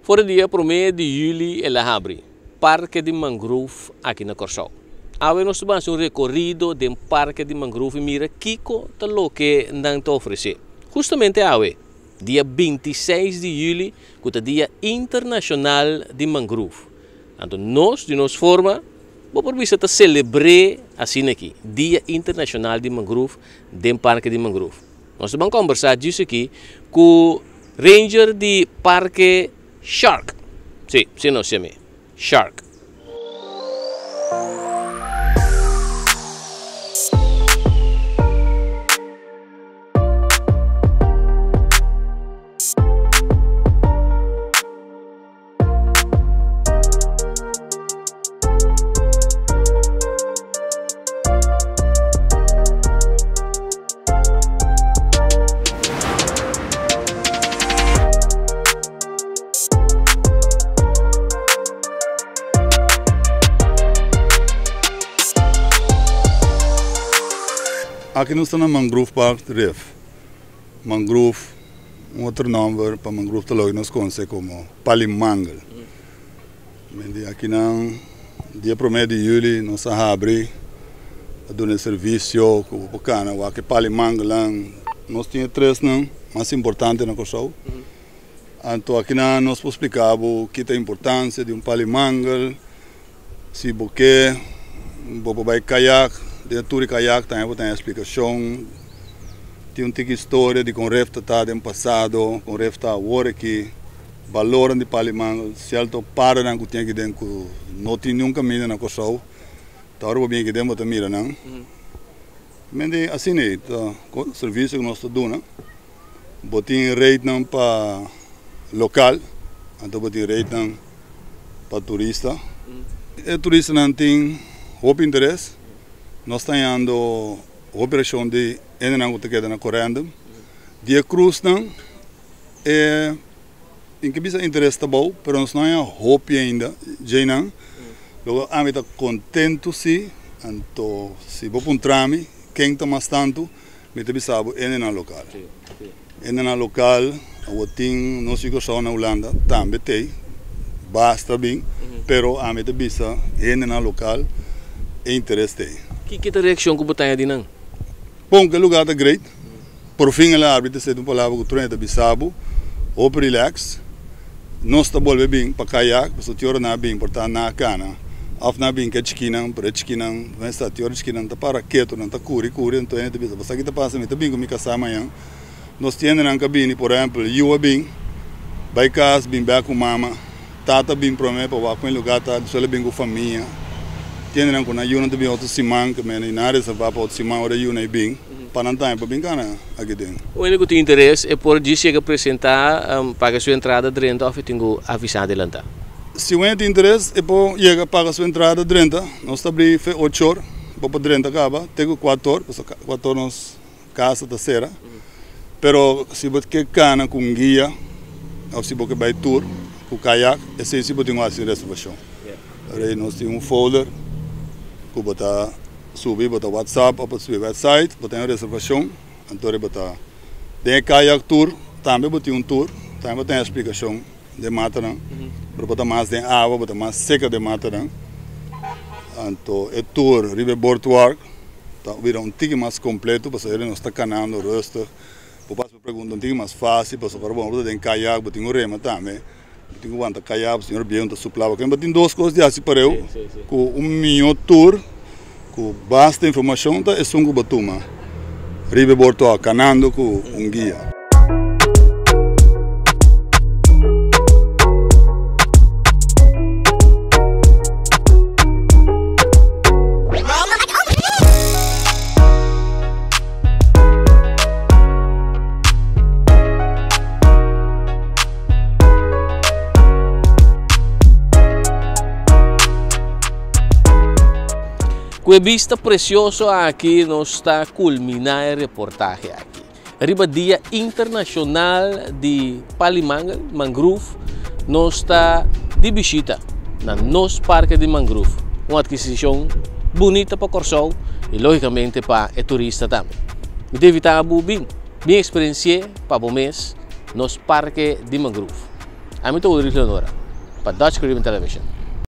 Por o dia 1 de julho, ela abre Parque de Mangrove aqui na Corsol. Agora nós vamos fazer um recorrido do Parque de Mangrove e mira Kiko tá lo que não te oferecer. Justamente agora, dia 26 de julho, que é o Dia Internacional de Mangrove. Então nós, de nossa forma, vamos celebrar assim aqui, Dia Internacional de Mangrove do Parque de Mangrove. Nós vamos conversar disso aqui com o Ranger de Parque Shark. Sim, se não chama Shark. Aqui nós estamos no Mangrove Park Reef. Mangrove, outro nome para Mangrove que nós conhecemos como Palimangal. Aqui no dia 1 de julho nós abrimos um serviço com o cana, o Palimangal. Nós temos 3 mais importantes na Corsol. Então aqui nós explicamos o que é a importância de Palimangal, se você vai caiaque. De tour e caiaque tem a explicação, tem uma história de como o reef está no passado, como o reef está agora aqui, valor de Palimangal, se ele para não tem que dentro, não tem nenhum caminho na Corsol, tá agora bem que dentro mira não, mas assim é, o serviço que nós estamos dando, botem rate não para local, então botem rate não para turista, e turista não tem muito interesse. Nós estamos fazendo a operação de ainda que queda na corrente. De cruz não é em que bisa interesse tá bom, mas nós não é hope ainda, já não. Logo a mim está contento se, então se vou para trame, quem está mais tanto, me está bisabo ainda na local. Ainda na local, o tem nós ficamos só na Holanda, também tem, basta bem, pero a mim está bisa ainda na local, é interesse tem. Que é a reação que você tem aí? Bom, que lugar é great. Por fim, ela abre de uma palavra que o trem é bisabo, ou relax. Nós estamos bem para caiaque, porque o teor não é bem, portanto, na cana. Afna bem que é chiquinão, para chiquinão, mas está teor chiquinão, está para quieto, não está curi, então é de bisabo. Você aqui está passando, está bem com minha casa amanhã. Nós temos na cabine, por exemplo, eu bem, vai casa, bem com mama, tata bem para mim, para com lugar, tá, só bem com família. Tiene na kuna yuna também outro simão que me na área para outro simão ora yuna bem para não tempo bem cana aqui dentro. O único que tem interesse é por disso chega apresentar paga sua entrada dentro ou tenho avisado adelantar. Se o tem interesse é por chega paga sua entrada dentro, nós abri 8 horas, para dentro acaba, tenho 4 horas, 4 horas nós casa da cera. Pero se você quer cana com guia, ou se você vai tour com caiaque, esse se você tem uma reservação. Aí nós temos folder que você subir, botar WhatsApp, ou subir website, botar uma reservação, então botar tem caiaque tour, também botar tour, também tem a explicação de mata não, para botar mais de água, botar mais seca de mata não, então é tour riverboard work, tá vira tique mais completo, para ele não está canando rosto, para passar pergunta tique mais fácil, para saber bom, tem caiaque, botar rema também. Tenho quanto caiaque, o senhor Bião está suplava. Mas tem 2 coisas de assim para eu, com minha tour, com basta informação, tá é só um batuma. Riverboard toa canando com guia. Com a vista preciosa aqui, nós está culminar a reportagem aqui. Arriba Dia Internacional de Palimangal, Mangrove, nós está de visita no nosso Parque de Mangrove. Uma aquisição bonita para Corsol e, logicamente, para o turista também. Deve estar bem experiência para o mês, nosso Parque de Mangrove. A mim estou Rodrigo Leonora, para Dutch Caribbean Television.